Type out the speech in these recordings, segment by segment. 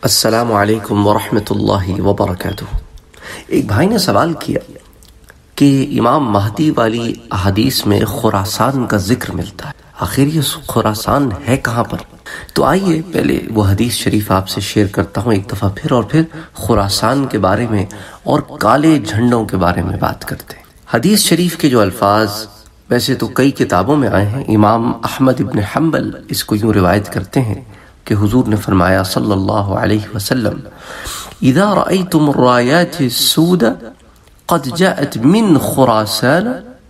السلام علیکم ورحمۃ اللہ وبرکاتہ۔ ایک بھائی نے سوال کیا کہ امام مہدی والی احادیث میں خراسان کا ذکر ملتا ہے، آخر یہ خراسان ہے کہاں پر؟ تو آئیے پہلے وہ حدیث شریف آپ سے شیئر کرتا ہوں ایک دفعہ پھر، اور پھر خراسان کے بارے میں اور کالے جھنڈوں کے بارے میں بات کرتے ہیں۔ حدیث شریف کے جو الفاظ ویسے تو کئی کتابوں میں آئے ہیں، امام احمد ابن حنبل اس کو یوں روایت کرتے ہیں کہ حضور نے فرمایا صلی اللہ علیہ وسلم: اذا رأيتم الرايات السود قد جاءت من خراسان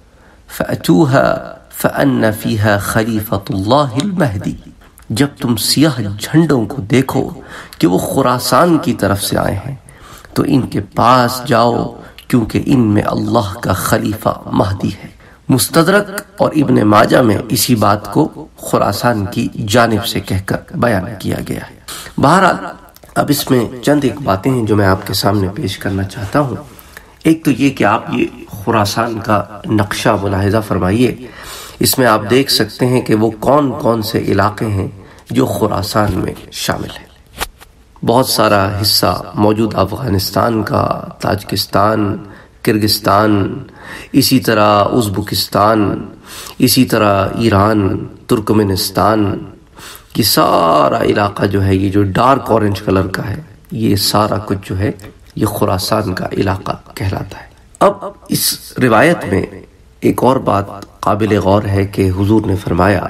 فأتوها فأن فيها خلیفۃ اللہ المہدی۔ جب تم سیاہ جھنڈوں کو دیکھو کہ وہ خراسان کی طرف سے آئے ہیں تو ان کے پاس جاؤ، کیونکہ ان میں اللہ کا خلیفہ مہدی ہے۔ مستدرک اور ابن ماجہ میں اسی بات کو خراسان کی جانب سے کہہ کر بیان کیا گیا ہے۔ بہرحال اب اس میں چند ایک باتیں ہیں جو میں آپ کے سامنے پیش کرنا چاہتا ہوں۔ ایک تو یہ کہ آپ یہ خراسان کا نقشہ ملاحظہ فرمائیے، اس میں آپ دیکھ سکتے ہیں کہ وہ کون کون سے علاقے ہیں جو خراسان میں شامل ہیں۔ بہت سارا حصہ موجود افغانستان کا، تاجکستان، کرگستان، اسی طرح ازبکستان، اسی طرح ایران، ترکمنستان، یہ سارا علاقہ جو ہے، یہ جو ڈارک اورنج کلر کا ہے، یہ سارا کچھ جو ہے یہ خراسان کا علاقہ کہلاتا ہے۔ اب اس روایت میں ایک اور بات قابل غور ہے کہ حضور نے فرمایا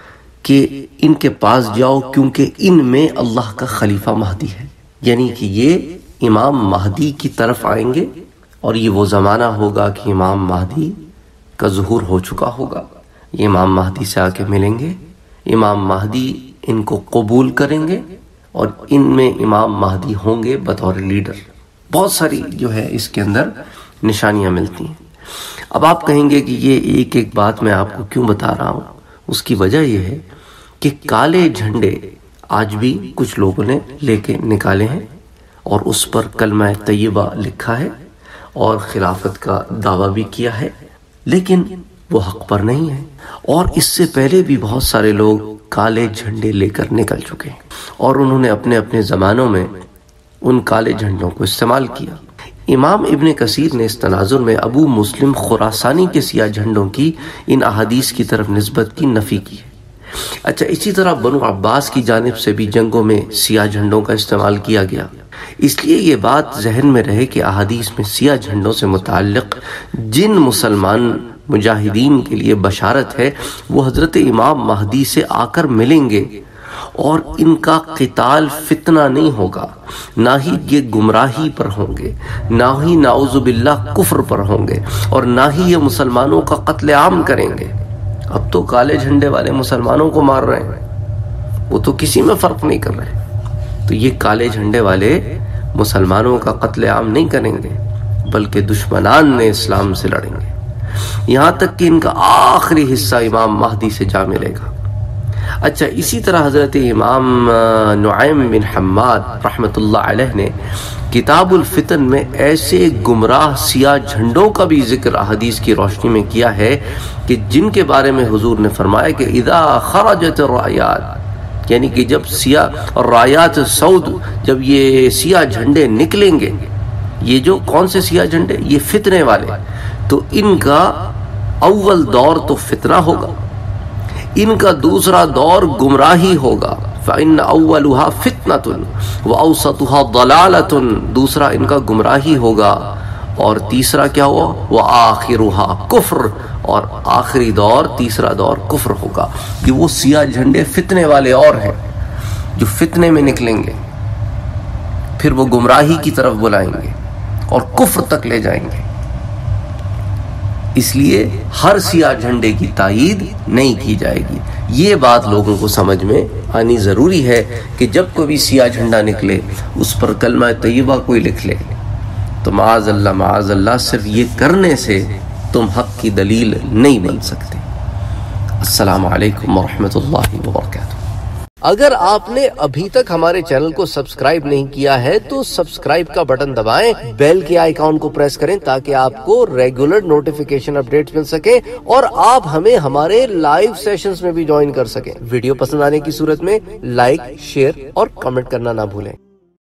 کہ ان کے پاس جاؤ کیونکہ ان میں اللہ کا خلیفہ مہدی ہے، یعنی کہ یہ امام مہدی کی طرف آئیں گے اور یہ وہ زمانہ ہوگا کہ امام مہدی کا ظہور ہو چکا ہوگا۔ یہ امام مہدی سے آ کے ملیں گے، امام مہدی ان کو قبول کریں گے اور ان میں امام مہدی ہوں گے بطور لیڈر۔ بہت ساری جو ہے اس کے اندر نشانیاں ملتی ہیں۔ اب آپ کہیں گے کہ یہ ایک ایک بات میں آپ کو کیوں بتا رہا ہوں؟ اس کی وجہ یہ ہے کہ کالے جھنڈے آج بھی کچھ لوگوں نے لے کے نکالے ہیں اور اس پر کلمہ طیبہ لکھا ہے اور خلافت کا دعویٰ بھی کیا ہے، لیکن وہ حق پر نہیں ہے۔ اور اس سے پہلے بھی بہت سارے لوگ کالے جھنڈے لے کر نکل چکے ہیں اور انہوں نے اپنے اپنے زمانوں میں ان کالے جھنڈوں کو استعمال کیا۔ امام ابن کثیر نے اس تناظر میں ابو مسلم خراسانی کے سیاہ جھنڈوں کی ان احادیث کی طرف نسبت کی نفی کی ہے۔ اچھا، اسی طرح بنو عباس کی جانب سے بھی جنگوں میں سیاہ جھنڈوں کا استعمال کیا گیا۔ اس لیے یہ بات ذہن میں رہے کہ احادیث میں سیاہ جھنڈوں سے متعلق جن مسلمان مجاہدین کے لیے بشارت ہے وہ حضرت امام مہدی سے آ کر ملیں گے، اور ان کا قتال فتنہ نہیں ہوگا، نہ ہی یہ گمراہی پر ہوں گے، نہ ہی نعوذ باللہ کفر پر ہوں گے، اور نہ ہی یہ مسلمانوں کا قتل عام کریں گے۔ اب تو کالے جھنڈے والے مسلمانوں کو مار رہے ہیں، وہ تو کسی میں فرق نہیں کر رہے۔ تو یہ کالے جھنڈے والے مسلمانوں کا قتل عام نہیں کریں گے، بلکہ دشمنان نے اسلام سے لڑیں گے، یہاں تک کہ ان کا آخری حصہ امام مہدی سے جا ملے گا۔ اچھا، اسی طرح حضرت امام نعیم بن حماد رحمۃ اللہ علیہ نے کتاب الفتن میں ایسے گمراہ سیاہ جھنڈوں کا بھی ذکر احادیث کی روشنی میں کیا ہے کہ جن کے بارے میں حضور نے فرمایا کہ اذا خرجت الرایات، یعنی کہ جب سیاہ رایات سعود، جب یہ سیاہ جھنڈے نکلیں گے، یہ جو کون سے سیاہ جھنڈے؟ یہ فتنے والے، تو ان کا اول دور تو فتنہ ہوگا، ان کا دوسرا دور گمراہی ہوگا، فَإِنَّ أَوَّلُهَا فِتْنَةٌ وَأَوْسَطُهَا ضَلَالَةٌ، دوسرا ان کا گمراہی ہوگا، اور تیسرا کیا ہوا؟ وَآخِرُهَا كُفْرٌ، اور آخری دور، تیسرا دور کفر ہوگا۔ یہ وہ سیاہ جھنڈے فتنے والے اور ہیں جو فتنے میں نکلیں گے، پھر وہ گمراہی کی طرف بلائیں گے اور کفر تک لے جائیں گے۔ اس لیے ہر سیاہ جھنڈے کی تائید نہیں کی جائے گی۔ یہ بات لوگوں کو سمجھ میں آنی ضروری ہے کہ جب کوئی سیاہ جھنڈا نکلے اس پر کلمہ طیبہ کوئی لکھ لے تو معاذ اللہ صرف یہ کرنے سے تم حق کی دلیل نہیں بن سکتے۔ السلام علیکم ورحمۃ اللہ وبرکاتہ۔ اگر آپ نے ابھی تک ہمارے چینل کو سبسکرائب نہیں کیا ہے تو سبسکرائب کا بٹن دبائیں، بیل کے آئیکن کو پریس کریں تاکہ آپ کو ریگولر نوٹیفیکیشن اپڈیٹس مل سکے اور آپ ہمیں ہمارے لائیو سیشنز میں بھی جوائن کر سکیں۔ ویڈیو پسند آنے کی صورت میں لائک، شیئر اور کمنٹ کرنا نہ بھولیں۔